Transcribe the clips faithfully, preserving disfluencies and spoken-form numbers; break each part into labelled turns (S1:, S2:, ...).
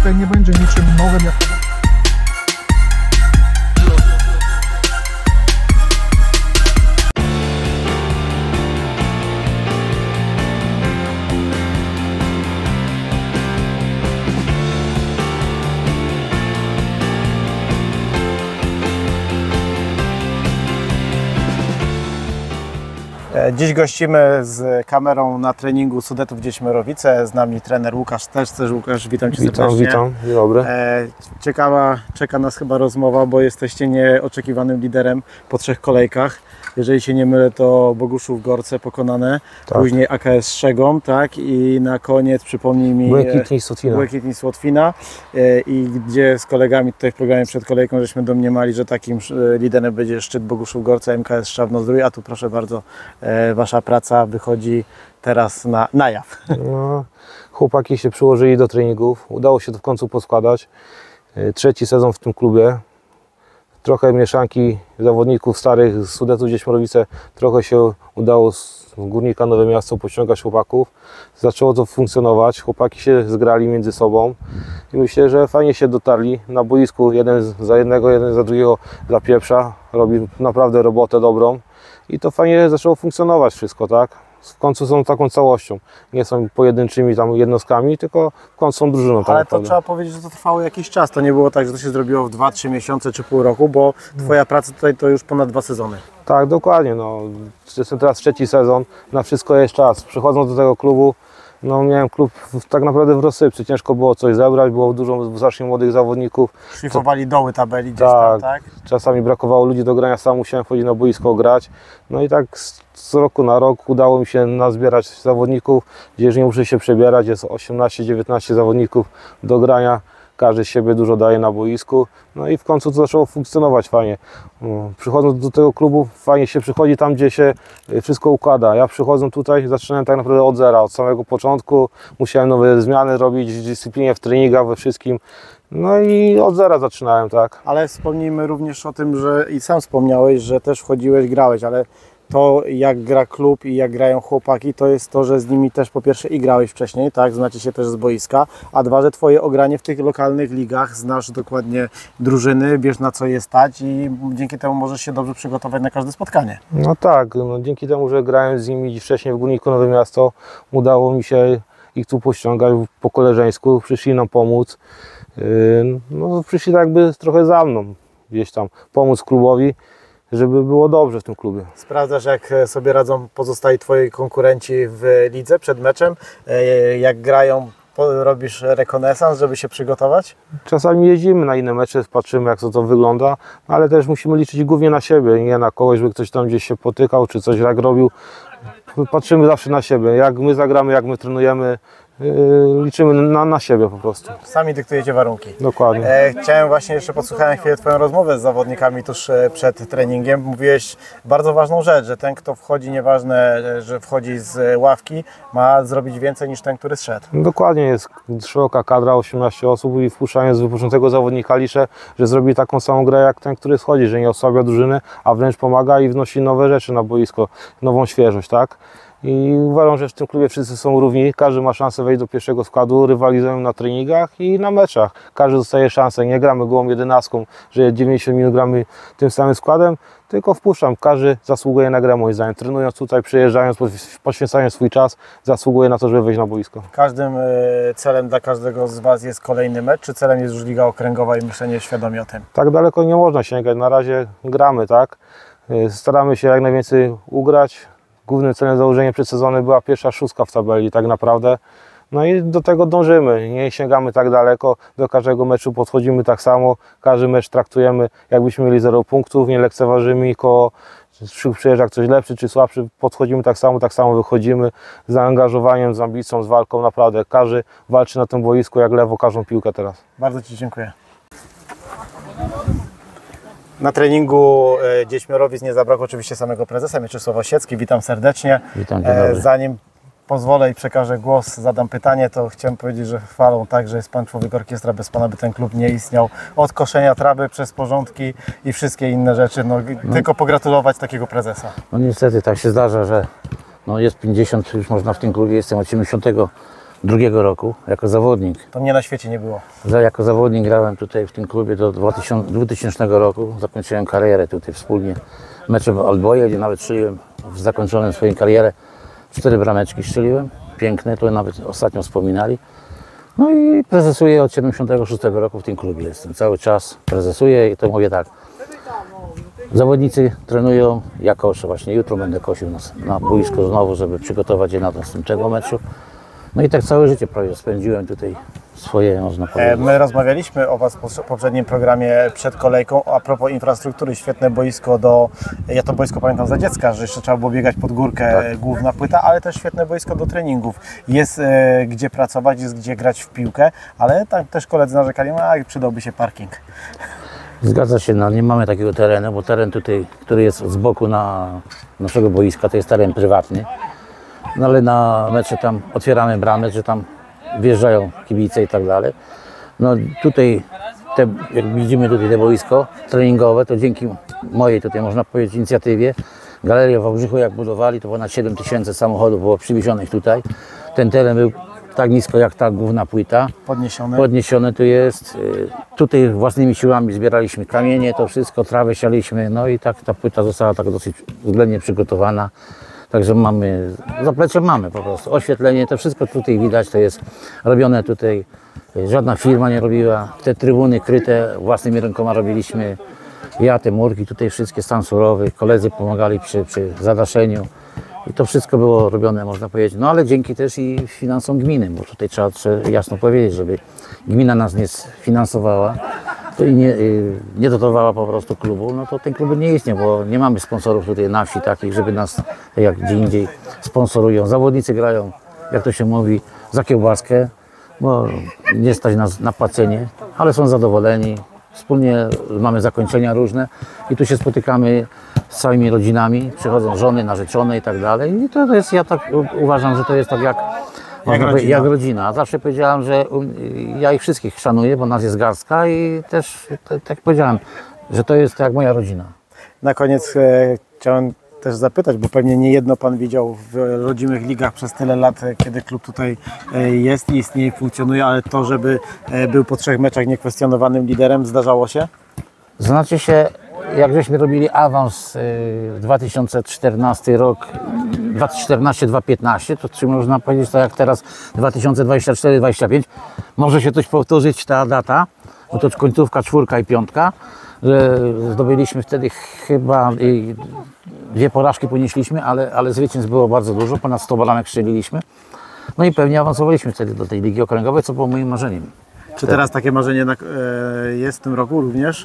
S1: tutaj nie będzie niczym nowym. Jak...
S2: Dziś gościmy z kamerą na treningu Sudetów Dziećmorowice. Z nami trener Łukasz też. Też Łukasz, witam Cię
S3: witam,
S2: serdecznie.
S3: Witam, dzień dobry.
S2: Ciekawa, czeka nas chyba rozmowa, bo jesteście nieoczekiwanym liderem po trzech kolejkach. Jeżeli się nie mylę, to Boguszów Gorce pokonane,
S3: tak.
S2: Później A K S Strzegom, tak? I na koniec, przypomnij mi,
S3: Błękitni Słotwina.
S2: Błękitni Słotwina. I gdzie z kolegami tutaj w programie przed kolejką żeśmy domniemali, że takim liderem będzie szczyt Boguszów Gorce, M K S Szczawno-Zdrój, a tu proszę bardzo, Wasza praca wychodzi teraz na, na jaw.
S3: No, chłopaki się przyłożyli do treningów, udało się to w końcu poskładać. Trzeci sezon w tym klubie. Trochę mieszanki zawodników starych z Sudetów Dziećmorowice, trochę się udało z Górnika Nowe Miasto pociągać chłopaków. Zaczęło to funkcjonować, chłopaki się zgrali między sobą i myślę, że fajnie się dotarli. Na boisku jeden za jednego, jeden za drugiego zapieprza, robi naprawdę robotę dobrą i to fajnie zaczęło funkcjonować wszystko, tak? W końcu są taką całością, nie są pojedynczymi tam jednostkami, tylko w końcu są drużyną.
S2: Ale
S3: tak
S2: to
S3: naprawdę.
S2: Trzeba powiedzieć, że to trwało jakiś czas, to nie było tak, że to się zrobiło w dwa trzy miesiące czy pół roku, bo Twoja praca tutaj to już ponad dwa sezony.
S3: Tak, dokładnie, no. Jestem teraz trzeci sezon, na wszystko jest czas. Przychodząc do tego klubu, no miałem klub tak naprawdę w rozsypce, ciężko było coś zebrać, było dużo strasznie młodych zawodników.
S2: Szlifowali doły tabeli gdzieś
S3: tak,
S2: tam, tak?
S3: Czasami brakowało ludzi do grania, sam musiałem wchodzić na boisko grać. No i tak z, z roku na rok udało mi się nazbierać zawodników, gdzie już nie muszę się przebierać, jest osiemnaście dziewiętnaście zawodników do grania. Każdy z siebie dużo daje na boisku, no i w końcu to zaczęło funkcjonować fajnie. Przychodząc do tego klubu, fajnie się przychodzi tam, gdzie się wszystko układa. Ja przychodząc tutaj, zaczynałem tak naprawdę od zera, od samego początku. Musiałem nowe zmiany robić w dyscyplinie, w treningach, we wszystkim. No i od zera zaczynałem, tak.
S2: Ale wspomnijmy również o tym, że i sam wspomniałeś, że też wchodziłeś, grałeś, ale to jak gra klub i jak grają chłopaki, to jest to, że z nimi też po pierwsze i grałeś wcześniej, tak, znacie się też z boiska, a dwa, że Twoje ogranie w tych lokalnych ligach, znasz dokładnie drużyny, wiesz na co je stać i dzięki temu możesz się dobrze przygotować na każde spotkanie.
S3: No tak, no dzięki temu, że grałem z nimi wcześniej w Górniku Nowe Miasto, udało mi się ich tu pościągać po koleżeńsku, przyszli nam pomóc, no przyszli tak jakby trochę za mną, gdzieś tam pomóc klubowi, żeby było dobrze w tym klubie.
S2: Sprawdzasz, jak sobie radzą pozostali Twoi konkurenci w lidze przed meczem, jak grają, robisz rekonesans, żeby się przygotować?
S3: Czasami jeździmy na inne mecze, patrzymy jak to, to wygląda, ale też musimy liczyć głównie na siebie, nie na kogoś, by ktoś tam gdzieś się potykał, czy coś tak robił. Patrzymy zawsze na siebie, jak my zagramy, jak my trenujemy, Yy, liczymy na, na siebie po prostu.
S2: Sami dyktujecie warunki.
S3: Dokładnie.
S2: E, chciałem właśnie, jeszcze podsłuchałem chwilę Twoją rozmowę z zawodnikami tuż e, przed treningiem. Mówiłeś bardzo ważną rzecz, że ten, kto wchodzi, nieważne, że wchodzi z ławki, ma zrobić więcej niż ten, który zszedł.
S3: Dokładnie, jest szeroka kadra, osiemnaście osób i wpuszczając wypoczętego zawodnika liczę, że zrobi taką samą grę jak ten, który schodzi, że nie osłabia drużyny, a wręcz pomaga i wnosi nowe rzeczy na boisko, nową świeżość, tak? I uważam, że w tym klubie wszyscy są równi, każdy ma szansę wejść do pierwszego składu, rywalizują na treningach i na meczach. Każdy dostaje szansę, nie gramy gołą jedenastką, że dziewięćdziesiąt minut gramy tym samym składem, tylko wpuszczam, każdy zasługuje na grę moim zdaniem. Trenując tutaj, przyjeżdżając, poświęcając swój czas, zasługuje na to, żeby wejść na boisko.
S2: Każdym celem dla każdego z Was jest kolejny mecz, czy celem jest już Liga Okręgowa i myślenie świadomie o tym?
S3: Tak daleko nie można sięgać, na razie gramy, tak? Staramy się jak najwięcej ugrać. Głównym celem założenia przed sezonem była pierwsza szóstka w tabeli tak naprawdę. No i do tego dążymy, nie sięgamy tak daleko, do każdego meczu podchodzimy tak samo, każdy mecz traktujemy jakbyśmy mieli zero punktów, nie lekceważymy nikogo, czy przyjeżdża ktoś lepszy czy słabszy, podchodzimy tak samo, tak samo wychodzimy z zaangażowaniem, z ambicją, z walką, naprawdę każdy walczy na tym boisku jak lewo każdą piłkę teraz.
S2: Bardzo Ci dziękuję. Na treningu e, Dziećmorowic nie zabrakło oczywiście samego prezesa Mieczysław Osiecki. Witam serdecznie.
S4: Witam, dzień dobry.
S2: E, zanim pozwolę i przekażę głos, zadam pytanie, to chciałem powiedzieć, że chwalą tak, że jest Pan człowiek orkiestra, bez Pana by ten klub nie istniał. Od koszenia trawy przez porządki i wszystkie inne rzeczy. No, no. Tylko pogratulować takiego prezesa.
S4: No niestety tak się zdarza, że no jest pięćdziesiąt, już można w tym klubie, jestem od osiemdziesiątego drugiego roku jako zawodnik.
S2: To mnie na świecie nie było.
S4: Za- Jako zawodnik grałem tutaj w tym klubie do dwutysięcznego roku. Zakończyłem karierę tutaj wspólnie. Mecze w Alboje, gdzie nawet strzeliłem w zakończonym swoją karierę. Cztery brameczki strzeliłem. Piękne, to nawet ostatnio wspominali. No i prezesuję od siedemdziesiątego szóstego roku w tym klubie. Jestem cały czas, prezesuję i to mówię tak. Zawodnicy trenują, ja koszę. Właśnie jutro będę kosił na, na boisku znowu, żeby przygotować je na następnego meczu. No i tak całe życie prawie spędziłem tutaj swoje, można
S2: E,
S4: powiedzieć.
S2: My rozmawialiśmy o Was w poprzednim programie przed kolejką a propos infrastruktury. Świetne boisko do, ja to boisko pamiętam za dziecka, że jeszcze trzeba było biegać pod górkę,
S4: Tak.
S2: główna płyta, ale też świetne boisko do treningów. Jest e, gdzie pracować, jest gdzie grać w piłkę, ale tam też koledzy narzekali, a przydałby się parking.
S4: Zgadza się, no nie mamy takiego terenu, bo teren tutaj, który jest z boku na naszego boiska, to jest teren prywatny. No ale na mecze tam otwieramy bramę, że tam wjeżdżają kibice i tak dalej. No tutaj, te, jak widzimy tutaj te boisko treningowe, to dzięki mojej tutaj można powiedzieć inicjatywie, galerię w Wałbrzychu jak budowali, to ponad siedem tysięcy samochodów było przywiezionych tutaj. Ten teren był tak nisko jak ta główna płyta.
S2: Podniesione.
S4: Podniesione tu jest. Y, Tutaj własnymi siłami zbieraliśmy kamienie, to wszystko, trawę sialiśmy, no i tak ta płyta została tak dosyć względnie przygotowana. Także mamy, zaplecze mamy po prostu, oświetlenie, to wszystko tutaj widać, to jest robione tutaj, y, żadna firma nie robiła. Te trybuny kryte własnymi rękoma robiliśmy. Ja te murki tutaj wszystkie, stan surowy, koledzy pomagali przy, przy zadaszeniu. I to wszystko było robione, można powiedzieć, no ale dzięki też i finansom gminy, bo tutaj trzeba, trzeba jasno powiedzieć, żeby gmina nas nie finansowała to i nie, y, nie dotowała po prostu klubu, no to ten klub nie istnieje, bo nie mamy sponsorów tutaj na wsi takich, żeby nas jak gdzie indziej sponsorują. Zawodnicy grają, jak to się mówi, za kiełbaskę, bo nie stać nas na płacenie, ale są zadowoleni. Wspólnie mamy zakończenia różne i tu się spotykamy z całymi rodzinami, przychodzą żony, narzeczone i tak dalej. I to, to jest, ja tak u- uważam, że to jest tak jak, można powiedzieć,
S2: rodzina.
S4: jak rodzina. Zawsze powiedziałem, że um, ja ich wszystkich szanuję, bo nas jest garstka i też, tak jak powiedziałem, że to jest jak moja rodzina.
S2: Na koniec e, chciałem też zapytać, bo pewnie nie jedno Pan widział w rodzimych ligach przez tyle lat, e, kiedy klub tutaj e, jest i istnieje, funkcjonuje, ale to, żeby e, był po trzech meczach niekwestionowanym liderem, zdarzało się?
S4: Znaczy się, jak żeśmy robili awans y, w dwa tysiące czternasty rok, dwa tysiące czternasty dwa tysiące piętnasty, to czy można powiedzieć tak jak teraz dwa tysiące dwudziesty czwarty dwudziesty piąty, może się coś powtórzyć ta data, bo to końcówka czwórka i piątka, że zdobyliśmy wtedy chyba y, dwie porażki ponieśliśmy, ale, ale zwycięstw było bardzo dużo, ponad sto bramek strzeliliśmy. No i pewnie awansowaliśmy wtedy do tej ligi okręgowej, co było moim marzeniem.
S2: Czy teraz takie marzenie na, e, jest w tym roku również?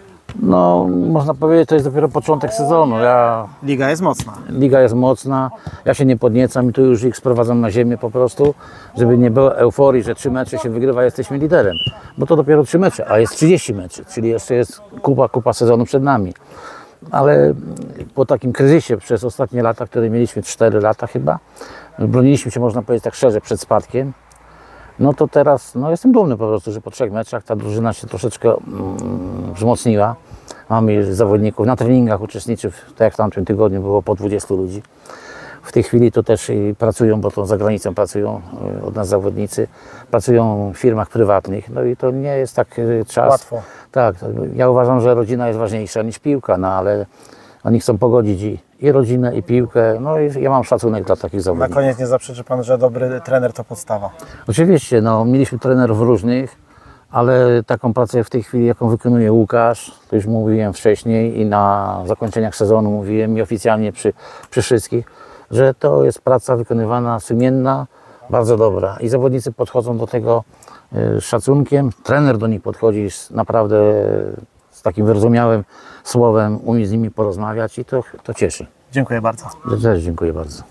S4: No, można powiedzieć, to jest dopiero początek sezonu. Ja,
S2: Liga jest mocna.
S4: liga jest mocna, ja się nie podniecam i tu już ich sprowadzam na ziemię po prostu, żeby nie było euforii, że trzy mecze się wygrywa, jesteśmy liderem. Bo to dopiero trzy mecze, a jest trzydzieści meczy, czyli jeszcze jest kupa, kupa sezonu przed nami. Ale po takim kryzysie przez ostatnie lata, które mieliśmy cztery lata chyba, broniliśmy się, można powiedzieć tak szczerze, przed spadkiem. No to teraz, no jestem dumny po prostu, że po trzech meczach ta drużyna się troszeczkę mm, wzmocniła. Mamy już zawodników, na treningach uczestniczy, tak jak w tamtym tygodniu było po dwudziestu ludzi. W tej chwili to też i pracują, bo to za granicą pracują y, od nas zawodnicy, pracują w firmach prywatnych, no i to nie jest tak y, czas.
S2: Łatwo.
S4: Tak, to ja uważam, że rodzina jest ważniejsza niż piłka, no ale oni chcą pogodzić i, i rodzinę, i piłkę, no i ja mam szacunek dla takich
S2: Na
S4: zawodników.
S2: koniec nie zaprzeczy Pan, że dobry trener to podstawa.
S4: Oczywiście, no, mieliśmy trenerów różnych, ale taką pracę w tej chwili, jaką wykonuje Łukasz, to już mówiłem wcześniej i na zakończeniach sezonu mówiłem i oficjalnie przy, przy wszystkich, że to jest praca wykonywana sumienna, bardzo dobra i zawodnicy podchodzą do tego y, z szacunkiem, trener do nich podchodzi z, naprawdę z takim wyrozumiałym słowem, umie z nimi porozmawiać i to, to cieszy.
S2: Dziękuję bardzo.
S4: Też dziękuję bardzo.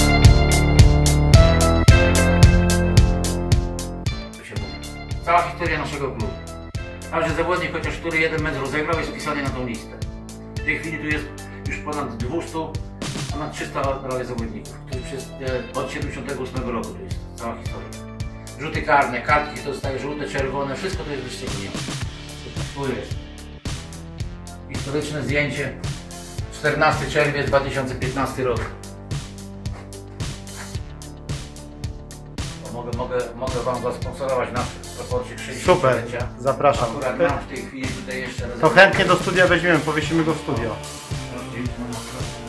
S4: Cała historia naszego klubu. Każdy zawodnik, chociaż który jeden mecz rozegrał, jest wpisany na tą listę. W tej chwili tu jest już ponad dwieście, ponad trzysta prawie zawodników, którzy przez, e, od siedemdziesiątego ósmego roku to jest cała historia. Rzuty karne, kartki dostaje żółte, czerwone, wszystko to jest wyszczególnione. Tu jest historyczne zdjęcie, czternasty czerwiec dwa tysiące piętnasty rok. O, mogę mogę, mogę Wam zasponsorować nasz proporcje
S2: Super,
S4: sześćdziesięciolecia.
S2: zapraszam.
S4: Akurat mam w tej chwili tutaj jeszcze
S2: To chętnie do studia weźmiemy, powiesimy go w studio.
S4: rezerwację.